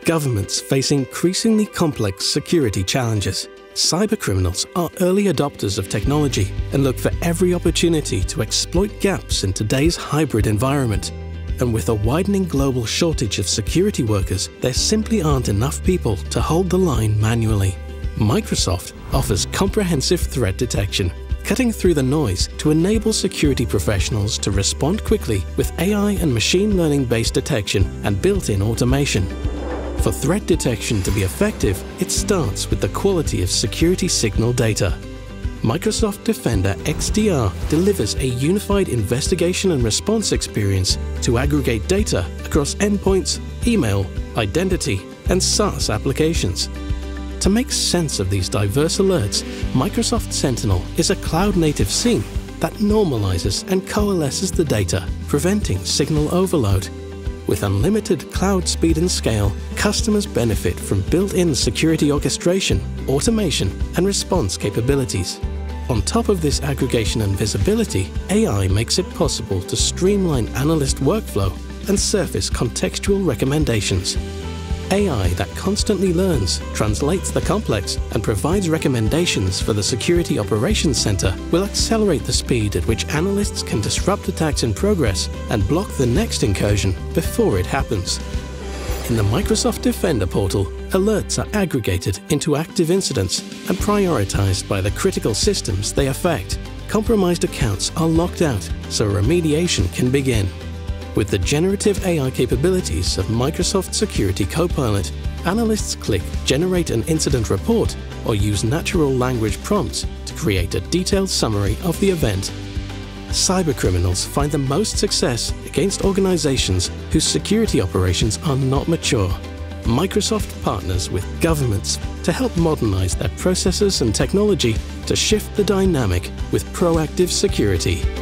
governments face increasingly complex security challenges, cybercriminals are early adopters of technology and look for every opportunity to exploit gaps in today's hybrid environment. And with a widening global shortage of security workers, there simply aren't enough people to hold the line manually. Microsoft offers comprehensive threat detection, cutting through the noise to enable security professionals to respond quickly with AI and machine learning-based detection and built-in automation. For threat detection to be effective, it starts with the quality of security signal data. Microsoft Defender XDR delivers a unified investigation and response experience to aggregate data across endpoints, email, identity, and SaaS applications. To make sense of these diverse alerts, Microsoft Sentinel is a cloud-native SIEM that normalizes and coalesces the data, preventing signal overload. With unlimited cloud speed and scale, customers benefit from built-in security orchestration, automation, and response capabilities. On top of this aggregation and visibility, AI makes it possible to streamline analyst workflow and surface contextual recommendations. AI that constantly learns, translates the complex, and provides recommendations for the Security Operations Center will accelerate the speed at which analysts can disrupt attacks in progress and block the next incursion before it happens. In the Microsoft Defender portal, alerts are aggregated into active incidents and prioritized by the critical systems they affect. Compromised accounts are locked out so remediation can begin. With the generative AI capabilities of Microsoft Security Copilot, analysts click Generate an Incident Report or use natural language prompts to create a detailed summary of the event. Cybercriminals find the most success against organizations whose security operations are not mature. Microsoft partners with governments to help modernize their processes and technology to shift the dynamic with proactive security.